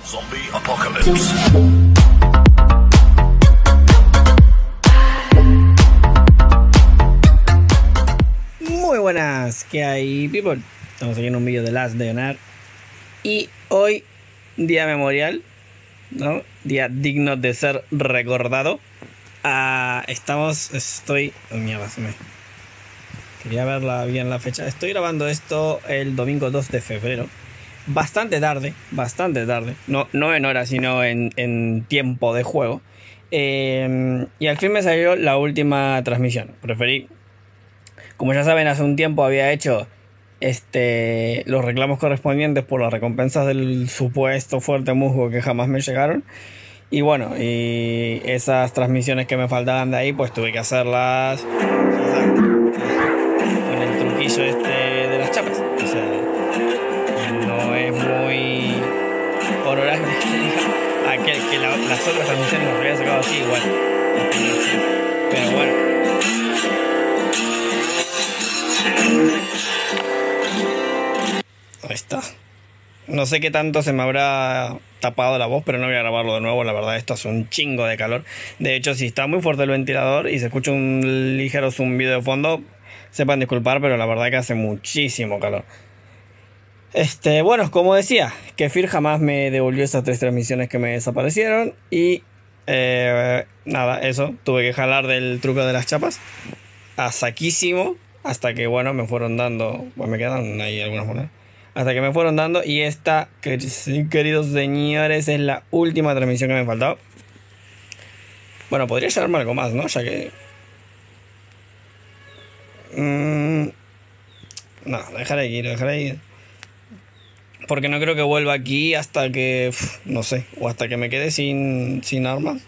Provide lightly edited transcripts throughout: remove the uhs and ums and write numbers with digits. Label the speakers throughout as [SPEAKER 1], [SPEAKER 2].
[SPEAKER 1] Zombie Apocalypse.
[SPEAKER 2] Muy buenas, ¿qué hay, people? Estamos aquí en un vídeo de Last Leonard. Y hoy, día memorial, ¿no? Día digno de ser recordado. Oh, mierda, quería verla bien la fecha. Estoy grabando esto el domingo 2 de febrero. Bastante tarde. No en hora, sino en tiempo de juego. Y al fin me salió la última transmisión. Preferí, como ya saben, hace un tiempo había hecho los reclamos correspondientes por las recompensas del supuesto fuerte musgo que jamás me llegaron. Y bueno, y esas transmisiones que me faltaban de ahí, pues tuve que hacerlas con el truquillo de las chapas. O sea, no es muy honorable aquel que las otras transmisiones las había sacado así igual. Pero bueno. Ahí está. No sé qué tanto se me habrá tapado la voz, pero no voy a grabarlo de nuevo. La verdad, esto hace un chingo de calor. De hecho, si está muy fuerte el ventilador y se escucha un ligero zumbido de fondo, sepan disculpar, pero la verdad que hace muchísimo calor. Bueno, como decía, Kefir jamás me devolvió esas 3 transmisiones que me desaparecieron. Y nada, eso. Tuve que jalar del truco de las chapas a saquísimo. Hasta que, bueno, me fueron dando. Pues me quedan ahí algunas monedas. Hasta que me fueron dando. Y esta, queridos señores, es la última transmisión que me faltaba. Bueno, podría llevarme algo más, ¿no? Ya que... No, dejaré ir. Porque no creo que vuelva aquí hasta que... no sé. O hasta que me quede sin armas.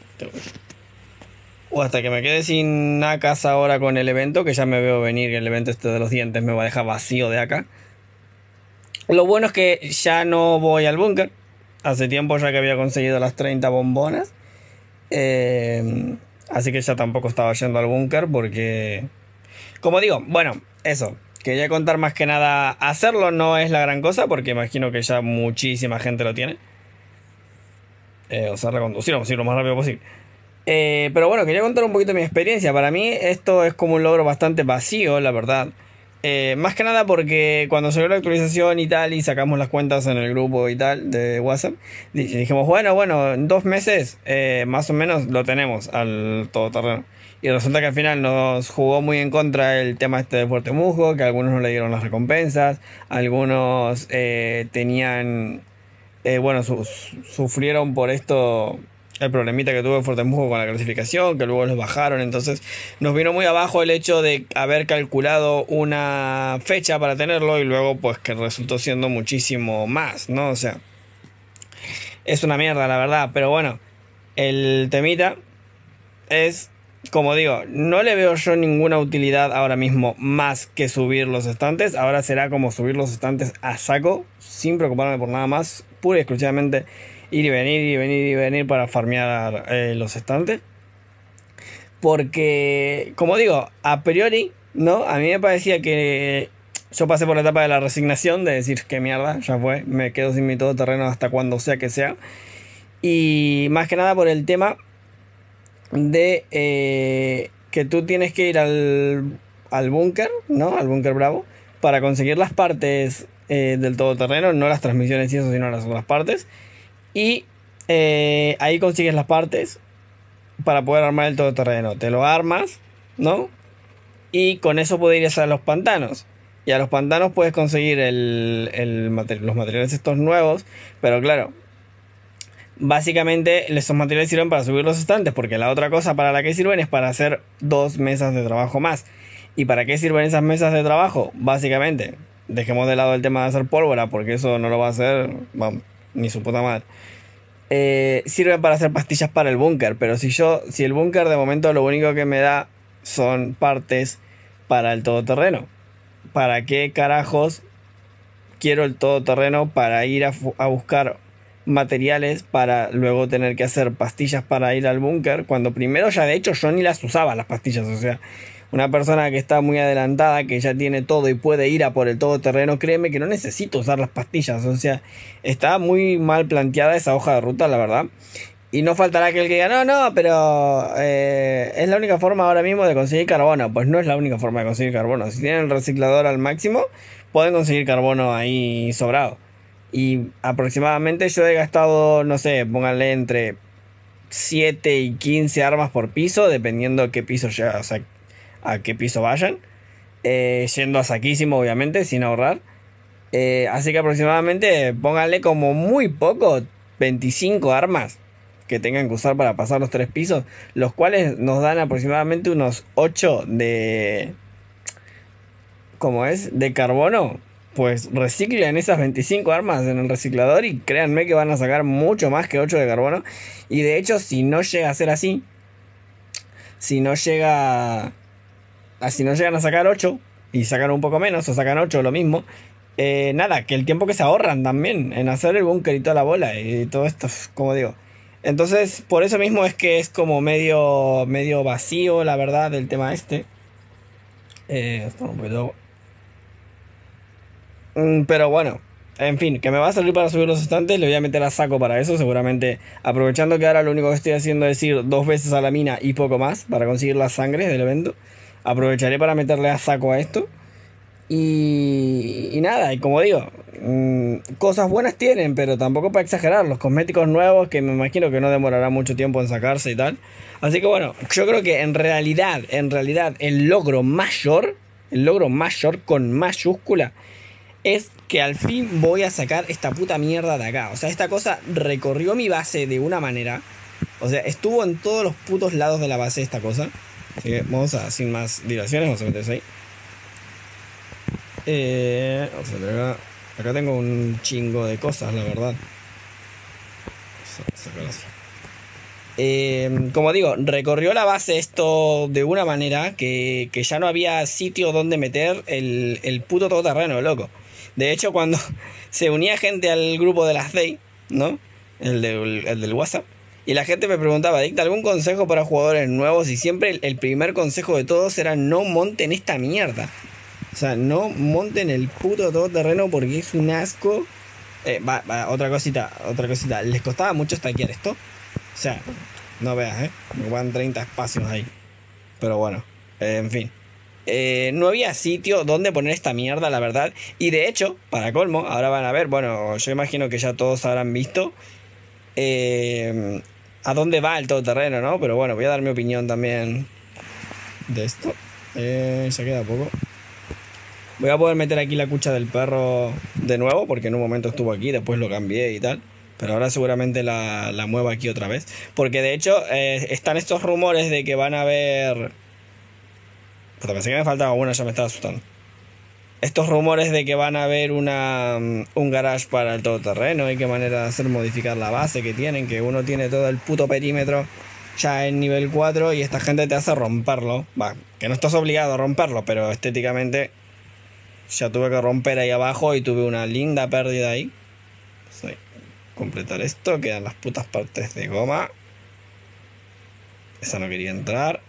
[SPEAKER 2] O hasta que me quede sin AKs ahora con el evento. Que ya me veo venir que el evento de los dientes me va a dejar vacío de AK. Lo bueno es que ya no voy al búnker. Hace tiempo ya que había conseguido las 30 bombonas. Así que ya tampoco estaba yendo al búnker porque... Como digo, bueno, eso. Quería contar más que nada. Hacerlo no es la gran cosa porque imagino que ya muchísima gente lo tiene. O sea, reconducirlo lo más rápido posible. Pero bueno, quería contar un poquito mi experiencia. Para mí esto es como un logro bastante vacío, la verdad. Más que nada porque cuando salió la actualización y tal, y sacamos las cuentas en el grupo y tal de WhatsApp, dijimos, bueno, en 2 meses más o menos lo tenemos al todoterreno. Y resulta que al final nos jugó muy en contra el tema de Fuerte Musgo, que algunos no le dieron las recompensas, algunos tenían, sufrieron por esto el problemita que tuvo en Fuerte Musgo con la clasificación, que luego los bajaron. Entonces nos vino muy abajo el hecho de haber calculado una fecha para tenerlo y luego pues que resultó siendo muchísimo más, ¿no? O sea, es una mierda la verdad. Pero bueno, el temita es, como digo, no le veo yo ninguna utilidad ahora mismo más que subir los estantes. Ahora será como subir los estantes a saco, sin preocuparme por nada más, pura y exclusivamente ir y venir para farmear los estantes. Porque, como digo, a priori, ¿no? A mí me parecía que yo pasé por la etapa de la resignación, de decir que mierda, ya fue, me quedo sin mi todoterreno hasta cuando sea que sea. Y más que nada por el tema de que tú tienes que ir al búnker, ¿no? Al búnker Bravo, para conseguir las partes del todoterreno, no las transmisiones y eso, sino las otras partes. Y ahí consigues las partes para poder armar el todoterreno. Te lo armas, ¿no? Y con eso podrías ir a los pantanos. Y a los pantanos puedes conseguir los materiales estos nuevos. Pero claro, básicamente esos materiales sirven para subir los estantes. Porque la otra cosa para la que sirven es para hacer 2 mesas de trabajo más. ¿Y para qué sirven esas mesas de trabajo? Básicamente, dejemos de lado el tema de hacer pólvora, porque eso no lo va a hacer, vamos, ni su puta madre. Sirve para hacer pastillas para el búnker. Pero si el búnker de momento lo único que me da son partes para el todoterreno, ¿para qué carajos quiero el todoterreno para ir a buscar materiales para luego tener que hacer pastillas para ir al búnker? Cuando primero ya de hecho yo ni las usaba las pastillas. O sea, una persona que está muy adelantada, que ya tiene todo y puede ir a por el todoterreno, créeme que no necesito usar las pastillas. O sea, está muy mal planteada esa hoja de ruta, la verdad. Y no faltará aquel que diga, no, no, pero es la única forma ahora mismo de conseguir carbono. Pues no es la única forma de conseguir carbono. Si tienen el reciclador al máximo, pueden conseguir carbono ahí sobrado. Y aproximadamente yo he gastado, no sé, pónganle entre 7 y 15 armas por piso, dependiendo a qué piso llega, o sea, a qué piso vayan. Yendo a saquísimo, obviamente, sin ahorrar. Así que aproximadamente pónganle como muy poco 25 armas que tengan que usar para pasar los 3 pisos, los cuales nos dan aproximadamente unos 8 de... ¿Cómo es? De carbono. Pues reciclen esas 25 armas en el reciclador y créanme que van a sacar mucho más que 8 de carbono. Y de hecho, si no llega a ser así, si no llega... Si no llegan a sacar 8 y sacan un poco menos o sacan 8 lo mismo, nada, que el tiempo que se ahorran también en hacer el búnker y toda la bola y todo esto, como digo. Entonces, por eso mismo es que es como medio vacío, la verdad, el tema este. Esto un poquito... pero bueno, en fin, que me va a servir para subir los estantes, le voy a meter a saco para eso, seguramente. Aprovechando que ahora lo único que estoy haciendo es ir 2 veces a la mina y poco más para conseguir las sangres del evento. Aprovecharé para meterle a saco a esto. Y nada, y como digo, cosas buenas tienen, pero tampoco para exagerar. Los cosméticos nuevos, que me imagino que no demorará mucho tiempo en sacarse y tal. Así que bueno, yo creo que en realidad, el logro mayor con mayúscula, es que al fin voy a sacar esta puta mierda de acá. O sea, esta cosa recorrió mi base de una manera. O sea, estuvo en todos los putos lados de la base esta cosa. Así que vamos a, sin más dilaciones, vamos a meter eso ahí. Vamos a ver acá tengo un chingo de cosas, la verdad. Como digo, recorrió la base esto de una manera que ya no había sitio donde meter el puto todoterreno, loco. De hecho, cuando se unía gente al grupo de las Day, ¿no? El del WhatsApp. Y la gente me preguntaba, ¿dicta algún consejo para jugadores nuevos? Y siempre el primer consejo de todos era no monten esta mierda. O sea, no monten el puto todoterreno porque es un asco. Otra cosita. ¿Les costaba mucho stackear esto? O sea, no veas, me van 30 espacios ahí. Pero bueno, en fin. No había sitio donde poner esta mierda, la verdad. Y de hecho, para colmo, ahora van a ver, bueno, yo imagino que ya todos habrán visto a dónde va el todoterreno, ¿no? Pero bueno, voy a dar mi opinión también de esto. Ya queda poco. Voy a poder meter aquí la cucha del perro de nuevo, porque en un momento estuvo aquí, después lo cambié y tal. Pero ahora seguramente la muevo aquí otra vez. Porque de hecho están estos rumores de que van a haber... Puta, pensé que me faltaba una, ya me estaba asustando. Estos rumores de que van a haber un garage para el todoterreno y qué manera de hacer modificar la base que tienen, que uno tiene todo el puto perímetro ya en nivel 4 y esta gente te hace romperlo. Va, que no estás obligado a romperlo, pero estéticamente ya tuve que romper ahí abajo y tuve una linda pérdida ahí. Sí. Completar esto, quedan las putas partes de goma. Esa no quería entrar.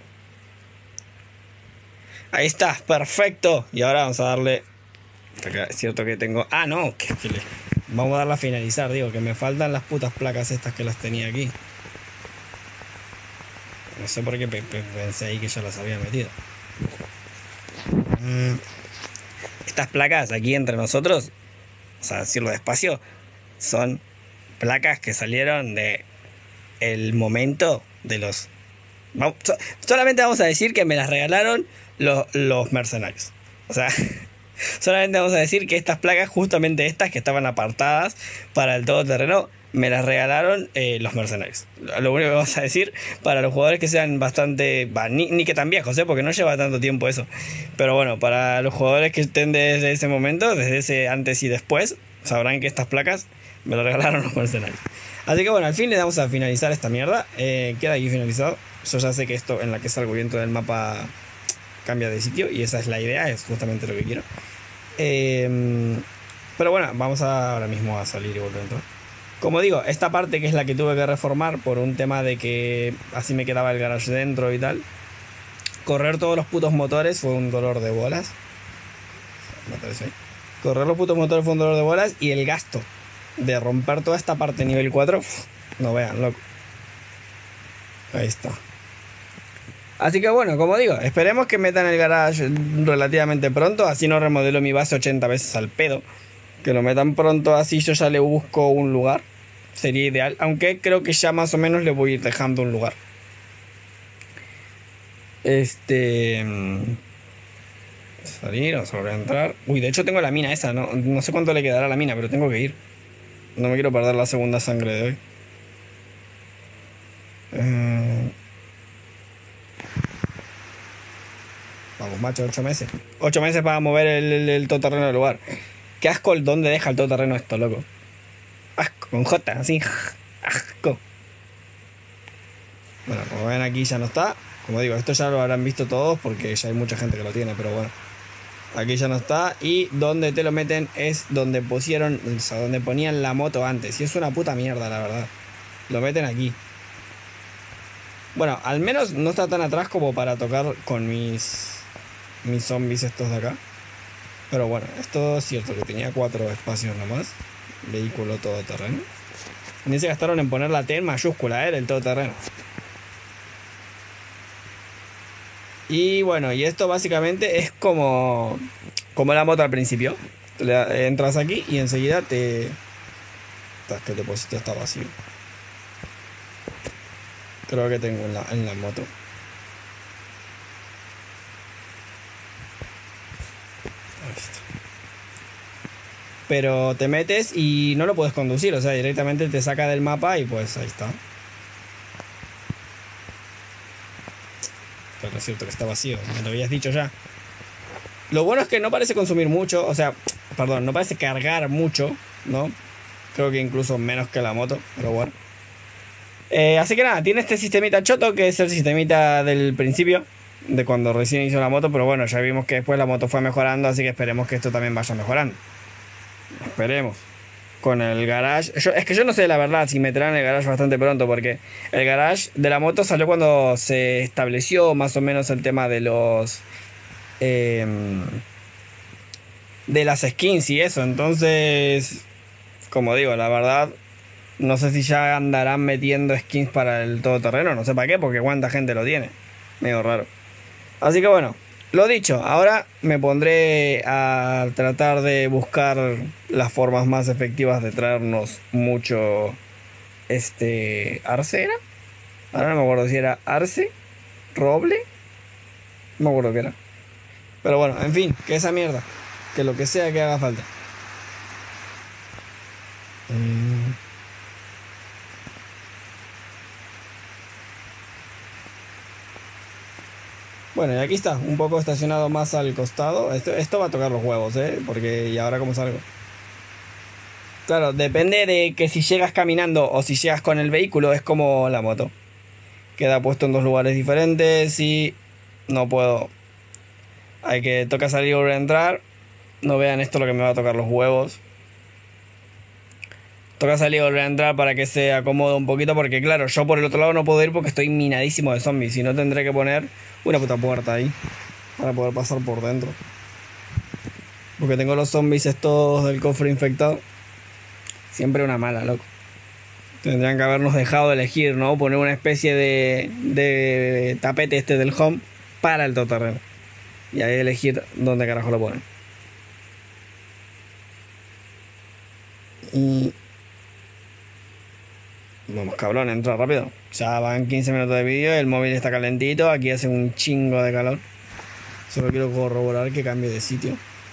[SPEAKER 2] Ahí está, perfecto. Y ahora vamos a darle... Es cierto que tengo... Ah, no, vamos a darle a finalizar. Digo, que me faltan las putas placas estas que las tenía aquí. No sé por qué pensé ahí que ya las había metido. Estas placas aquí entre nosotros, o sea, decirlo despacio, son placas que salieron de el momento de los... solamente vamos a decir que me las regalaron los mercenarios. O sea, solamente vamos a decir que estas placas, justamente estas que estaban apartadas para el todoterreno, me las regalaron los mercenarios. Lo único que vamos a decir para los jugadores que sean bastante... ni que tan viejos, porque no lleva tanto tiempo eso. Pero bueno, para los jugadores que estén desde ese momento, desde ese antes y después, sabrán que estas placas me las regalaron los mercenarios. Así que bueno, al fin le damos a finalizar esta mierda. Queda aquí finalizado. Yo ya sé que esto en la que salgo dentro del mapa cambia de sitio y esa es la idea, es justamente lo que quiero. Pero bueno, vamos ahora mismo a salir y volver a entrar. Como digo, esta parte que es la que tuve que reformar por un tema de que así me quedaba el garage dentro y tal. correr todos los putos motores fue un dolor de bolas. Correr los putos motores fue un dolor de bolas. Y el gasto de romper toda esta parte nivel 4, no vean, loco. Ahí está. Así que bueno, como digo, esperemos que metan el garage relativamente pronto. Así no remodelo mi base 80 veces al pedo. Que lo metan pronto, así yo ya le busco un lugar. Sería ideal, aunque creo que ya más o menos le voy a ir dejando un lugar. Salir, vamos a volver a entrar. Uy, de hecho tengo la mina esa, no sé cuánto le quedará a la mina, pero tengo que ir. No me quiero perder la segunda sangre de hoy. Vamos, macho, 8 meses. 8 meses para mover el todoterreno del lugar. Qué asco el dónde deja el todoterreno esto, loco. Asco, con J, así. Asco. Bueno, como ven aquí ya no está. Como digo, esto ya lo habrán visto todos porque ya hay mucha gente que lo tiene, pero bueno. Aquí ya no está. Y donde te lo meten es donde pusieron, o sea, donde ponían la moto antes. Y es una puta mierda, la verdad. Lo meten aquí. Bueno, al menos no está tan atrás como para tocar con mis zombies estos de acá. Pero bueno, esto es cierto que tenía 4 espacios nomás. Vehículo todoterreno. Ni se gastaron en poner la T en mayúscula, del todoterreno. Y bueno, y esto básicamente es como la moto al principio. Entras aquí y enseguida te... Es que el depósito está vacío. Creo que tengo en la moto. Ahí está. Pero te metes y no lo puedes conducir, o sea, directamente te saca del mapa y pues ahí está. Pero es cierto que está vacío, me lo habías dicho ya. Lo bueno es que no parece consumir mucho, o sea, perdón, no parece cargar mucho, ¿no? Creo que incluso menos que la moto, pero bueno. Así que nada, tiene este sistemita choto, que es el sistemita del principio, de cuando recién hizo la moto, pero bueno, ya vimos que después la moto fue mejorando, así que esperemos que esto también vaya mejorando. Esperemos. Con el garage. Es que yo no sé la verdad si meterán el garage bastante pronto, porque el garage de la moto salió cuando se estableció más o menos el tema de los de las skins y eso. Entonces, como digo, la verdad, no sé si ya andarán metiendo skins para el todoterreno, no sé para qué, porque cuánta gente lo tiene. Medio raro. Así que bueno, lo dicho, ahora me pondré a tratar de buscar las formas más efectivas de traernos mucho arce era. Ahora no me acuerdo si era arce, roble, no me acuerdo qué era. Pero bueno, en fin, que esa mierda, que lo que sea que haga falta. Bueno, y aquí está, un poco estacionado más al costado. Esto va a tocar los huevos, porque ¿y ahora cómo salgo? Claro, depende de que si llegas caminando o si llegas con el vehículo, es como la moto. Queda puesto en 2 lugares diferentes y no puedo. Toca salir y volver a entrar. No vean esto lo que me va a tocar los huevos. Toca salir y volver a entrar para que se acomode un poquito, porque claro, yo por el otro lado no puedo ir porque estoy minadísimo de zombies. Y no tendré que poner una puta puerta ahí para poder pasar por dentro. Porque tengo los zombies estos del cofre infectado. Siempre una mala, loco. Tendrían que habernos dejado elegir, ¿no? Poner una especie de tapete del home para el todoterreno. Y ahí elegir dónde carajo lo ponen. Y... Vamos, cabrón, entra rápido. Ya van 15 minutos de vídeo, el móvil está calentito, aquí hace un chingo de calor. Solo quiero corroborar que cambie de sitio.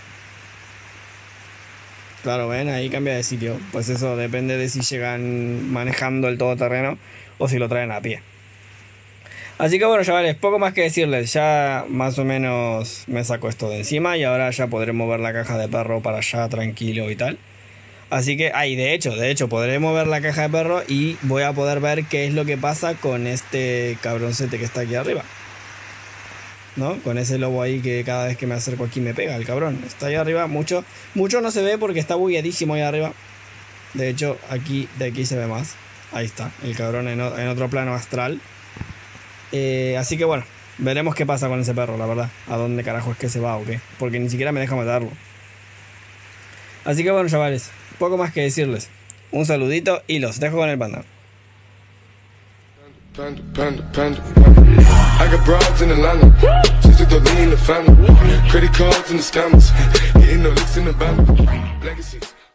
[SPEAKER 2] Claro, ven, ahí cambia de sitio. Pues eso depende de si llegan manejando el todoterreno o si lo traen a pie. Así que bueno, chavales, poco más que decirles. Ya más o menos me saco esto de encima y ahora ya podré mover la caja de perro para allá tranquilo y tal. Así que, de hecho, podré mover la caja de perro y voy a poder ver qué es lo que pasa con este cabroncete que está aquí arriba, ¿no? Con ese lobo ahí que cada vez que me acerco aquí me pega, el cabrón. Está ahí arriba, mucho no se ve porque está bugueadísimo ahí arriba. De hecho, de aquí se ve más. Ahí está, el cabrón en otro plano astral. Así que bueno, Veremos qué pasa con ese perro, la verdad. A dónde carajo es que se va o qué. Porque ni siquiera me deja matarlo. Así que bueno, chavales, poco más que decirles. Un saludito y los dejo con el panda.
[SPEAKER 1] I got broads in Atlanta, just to throw me in the family. Credit cards and the scammers, getting no licks in the band. Legacies.